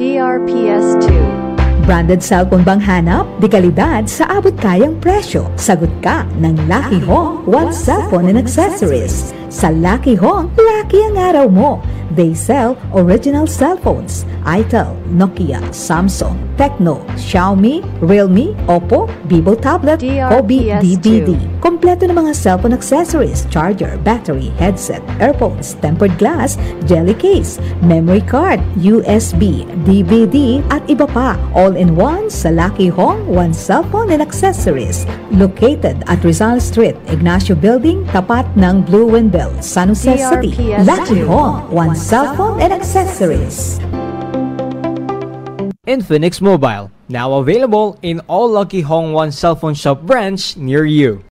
DRPS 2. Branded cellphone bang hanap? Di kalidad sa abot kayang presyo. Sagot ka ng Lucky Hong One Cellphone and Accessories. Sa Lucky Hong, lucky ang araw mo. They sell original cellphones. Itel, Nokia, Samsung, Tecno, Xiaomi, Realme, Oppo, Vivo tablet, Kobe, DVD. Kompleto ng mga cellphone accessories, charger, battery, headset, earphones, tempered glass, jelly case, memory card, USB, DVD, at iba pa. All in one sa Lucky Hong One Cellphone and Accessories. Located at Rizal Street, Ignacio Building, tapat ng Blue Windmill, San Jose City. Lucky Hong One Cellphone and Accessories. Infinix Mobile, now available in all Lucky Hong One Cellphone Shop branch near you.